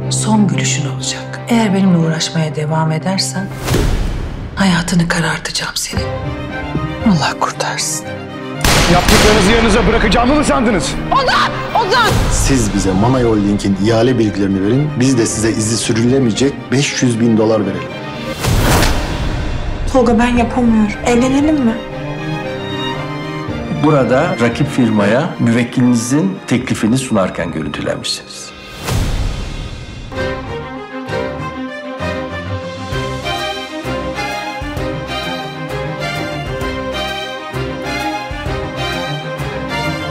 son gülüşün olacak. Eğer benimle uğraşmaya devam edersen hayatını karartacağım senin. Allah kurtarsın. Yaptıklarınızı yanınıza bırakacağımı mı sandınız? Ozan! Siz bize Manay Holding'in ihale bilgilerini verin. Biz de size izi sürülemeyecek 500.000 dolar verelim. Tolga, ben yapamıyorum. Evlenelim mi? Burada rakip firmaya müvekkilinizin teklifini sunarken görüntülenmişsiniz.